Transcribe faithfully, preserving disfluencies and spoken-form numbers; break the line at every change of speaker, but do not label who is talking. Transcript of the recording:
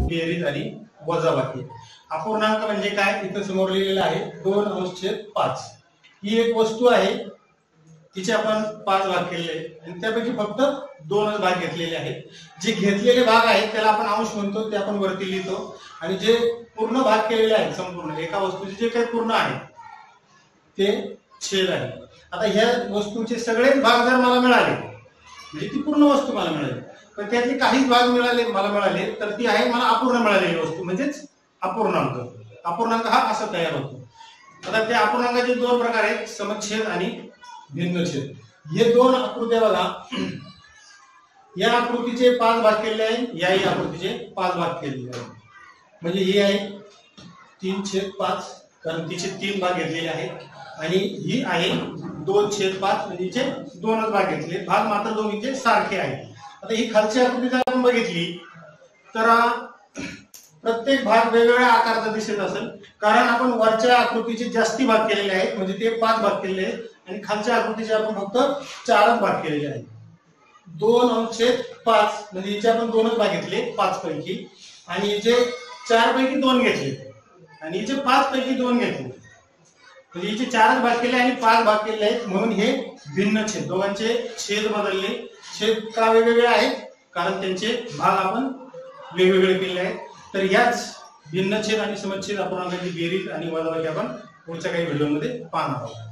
बेरीज आणि वजाबाकी। अपूर्णांक म्हणजे काय, इथं समोर लिहिलेलं आहे दोन अंश छेद पाच। ही एक वस्तू आहे, तिचे आपण पाच भाग केलेले आणि त्यापैकी फक्त दोनच भाग घेतलेले आहेत। जे घेतलेले भाग आहेत त्याला आपण अंश म्हणतो, ते आपण वरती लिहितो, आणि जे पूर्ण भाग केलेले आहेत संपूर्ण एका वस्तूचे जे काही पूर्ण आहे ते छेद आहे। आता ह्या वस्तूचे सगळेच भाग जर मला मिळाले म्हणजे ती पूर्ण वस्तू मला मिळाली, पण त्यातले काहीच भाग मिळाले मला मिळाले तर ती आहे मला अपूर्ण मिळालेली वस्तू, म्हणजेच अपूर्णांक। अपूर्णांक हा असा तयार होतो। आता त्या अपूर्णांकाचे दोन प्रकार आहेत, समच्छेद आणि भिन्नछेद। हे दोन आकृत्या बघा, या आकृतीचे पाच भाग केलेले आहेत, याही आकृतीचे पाच भाग केलेले आहेत। म्हणजे ही आहे तीन छेद पाच, कारण तिचे तीन भाग घेतलेले आहेत, आणि ही आहे दोन छेद पाच, म्हणजे तिचे दोनच भाग घेतले, भाग मात्र दोन्हीचे सारखे आहेत। आता ही खालची आकृती जर आपण बघितली तर प्रत्येक भाग वेगवेगळ्या आकाराचा दिसत असेल, कारण आपण वरच्या आकृतीचे जास्ती भाग केलेले आहेत, म्हणजे ते पाच भाग केलेले आहेत, आणि खालच्या आकृतीचे आपण फक्त चारच भाग केलेले आहेत। दोन अंश छेद पाच म्हणजे हिचे आपण दोनच भाग घेतले पाच पैकी, आणि हिचे चार पैकी दोन घेतले, आणि हिचे पाच पैकी दोन घेतले, म्हणजे हिचे चारच भाग केले आणि पाच भाग केले आहेत, म्हणून हे भिन्न छेद। दोघांचे छेद बदलले, छेद का वेगवेगळे आहेत, कारण त्यांचे भाग आपण वेगवेगळे केले आहेत। तर याच भिन्न छेद आणि समच्छेद अपूर्णांकाची बेरीज आणि वजाबाकी आपण पुढच्या काही व्हिडिओमध्ये पाहणार आहोत।